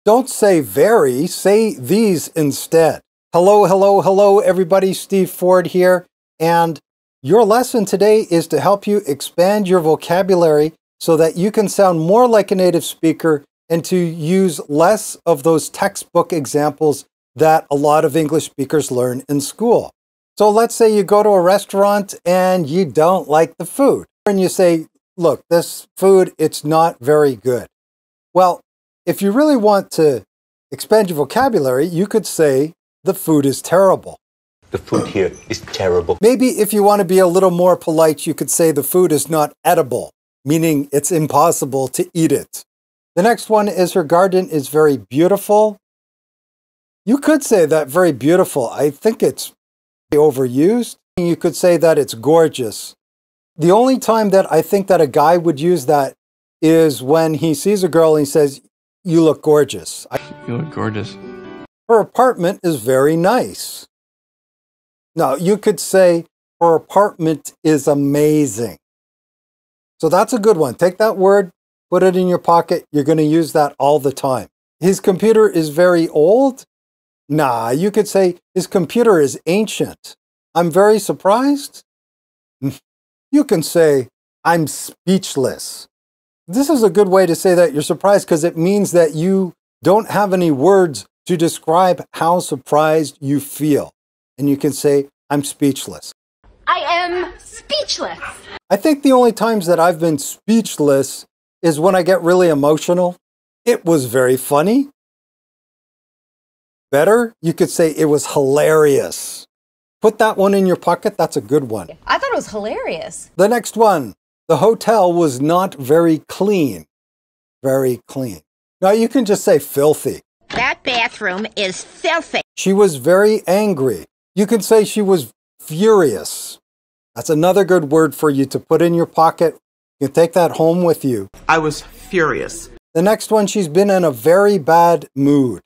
Don't say very, say these instead. Hello, hello, hello, everybody. Steve Ford here. And your lesson today is to help you expand your vocabulary so that you can sound more like a native speaker and to use less of those textbook examples that a lot of English speakers learn in school. So let's say you go to a restaurant and you don't like the food. And you say, look, this food, it's not very good. Well, if you really want to expand your vocabulary, you could say, the food is terrible. The food here is terrible. Maybe if you want to be a little more polite, you could say the food is not edible, meaning it's impossible to eat it. The next one is her garden is very beautiful. You could say that very beautiful. I think it's overused. You could say that it's gorgeous. The only time that I think that a guy would use that is when he sees a girl and he says, you look gorgeous. You look gorgeous. Her apartment is very nice. Now, you could say her apartment is amazing. So that's a good one. Take that word, put it in your pocket. You're going to use that all the time. His computer is very old. Nah, you could say his computer is ancient. I'm very surprised. You can say, I'm speechless. This is a good way to say that you're surprised because it means that you don't have any words to describe how surprised you feel. And you can say, I'm speechless. I am speechless. I think the only times that I've been speechless is when I get really emotional. It was very funny. Better, you could say it was hilarious. Put that one in your pocket. That's a good one. I thought it was hilarious. The next one, the hotel was not very clean. Very clean. Now you can just say filthy. That bathroom is filthy. She was very angry. You can say she was furious. That's another good word for you to put in your pocket. You can take that home with you. I was furious. The next one, she's been in a very bad mood.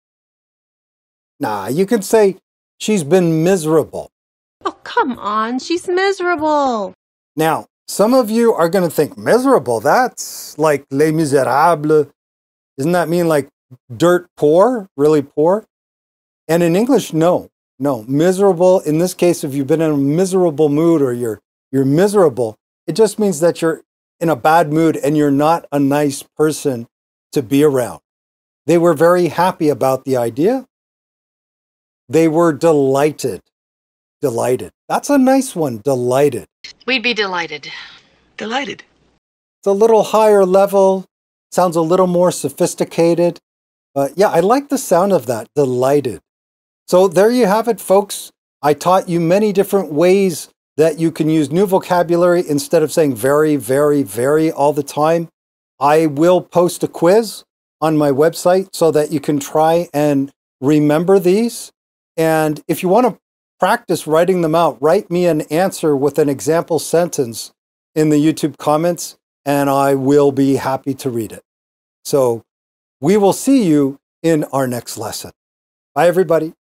Nah, you can say she's been miserable. Oh, come on. She's miserable. Now, some of you are going to think miserable. That's like Les Miserables. Doesn't that mean like dirt poor, really poor? And in English, no. Miserable, in this case, if you've been in a miserable mood or you're miserable, it just means that you're in a bad mood and you're not a nice person to be around. They were very happy about the idea. They were delighted. Delighted. That's a nice one, delighted. We'd be delighted. Delighted. It's a little higher level, sounds a little more sophisticated. But yeah, I like the sound of that, delighted. So there you have it, folks. I taught you many different ways that you can use new vocabulary instead of saying very, very, very all the time. I will post a quiz on my website so that you can try and remember these. And if you want to practice writing them out, write me an answer with an example sentence in the YouTube comments, and I will be happy to read it. So we will see you in our next lesson. Bye, everybody.